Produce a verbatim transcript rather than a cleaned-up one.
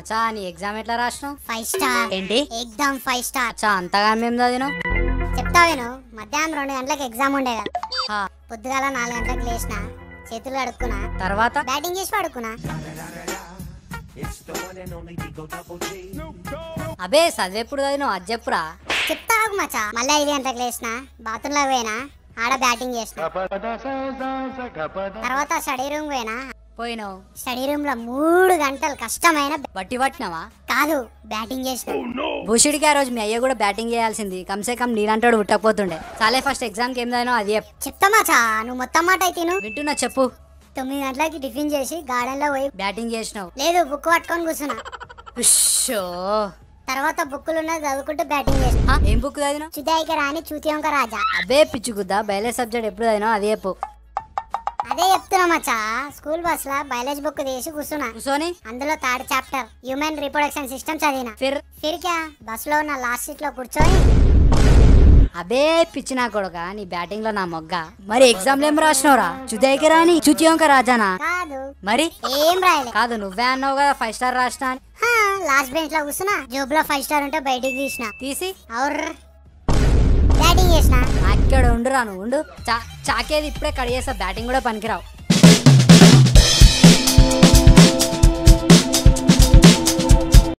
మచ్చా నీ ఎగ్జామ్ ఎట్లా రాసినావు? Five star. ఏంటి ఎగ్జామ్ ఫైవ్ స్టార్. మచ్చా అంతగా మేము చదివినావు? చెప్తా విను. మధ్యాహ్నం రెండు గంటలకు ఎగ్జామ్ ఉండే కదా, పొద్దుగాల నాలుగు గంటలకు లేచిన, చేతులు కడుక్కున్నా, తర్వాత బ్యాటింగ్ చేసి పడుకున్నా. అబే చదివేప్పుడు చదివినావు అది చెప్పురా. చెప్తా మచ్చా. మళ్ళీ ఐదు గంటలకు లేచిన, బాత్రూమ్ లో పోయినా, ఆడ బ్యాటింగ్ చేసిన. తర్వాత స్టడీ రూమ్ పోయినా, పోయినావు. స్టడీ రూమ్ లో మూడు గంటలు కష్టమైన బట్టి పట్టినావా? కాదు, బ్యాటింగ్ చేసిన. భూషుడికి ఆ రోజు మీ అయ్య కూడా బ్యాటింగ్ చేయాల్సింది, కమ్సే కమ్ నీలంటాడు ఉట్టకపోతుండే. చాలే ఫస్ట్ ఎగ్జామ్ కి ఏం చదివినావు అది చెప్పు. చెప్తా మచ్చా, నువ్వు మొత్తం మాట అయితే వింటున్నా చెప్పు. తొమ్మిది గంటలకి టిఫిన్ చేసి గార్డెన్ లో పోయి బ్యాటింగ్ చేసినావు. లేదు, బుక్ పట్టుకొని కూర్చున్నా. ఉష్షో. తర్వాత బుక్కులు ఉన్నది చదువుకుంటూ బ్యాటింగ్ చేసిన. ఏం బుక్ చదివినావు? చుదాయిక రాని చూతియంక రాజా. అబే పిచ్చుకుద్దా, బయాలజీ సబ్జెక్ట్ ఎప్పుడు చదివినావు అది చెప్పు. అదే చెప్తున్నా మచ్చా. స్కూల్ బస్ లో బయాలజీ బుక్ తీసి కూర్చున్నా. కూర్చొని అందులో third chapter human reproduction system చదివిన. ఫిర్ ఫిర్ క్యా, బస్ లో ఉన్న లాస్ట్ సీట్ లో కూర్చొని. అబే పిచ్చి నా కొడుక, నీ బ్యాటింగ్ లో నా మొగ్గ. మరి ఎగ్జామ్ లో ఏం రాసినవరా? చుదాయికి రాని చూచియోంక రాజానా? కాదు, మరి ఏం రాయలే. కాదు, నువ్వే అన్నావు కదా ఫైవ్ స్టార్ రాసినా అని. లాస్ట్ బెంచ్ లో కూర్చున్నా, జోబ్ లో ఫైవ్ స్టార్ ఉంటే బయటికి తీసిన, తీసి ఔర్ బ్యాటింగ్ చేసిన. అక్కడ ఉండురా నువ్వు ఉండు. చా చాకేది ఇప్పుడే కడిగేస్తా, బ్యాటింగ్ కూడా పనికిరావు.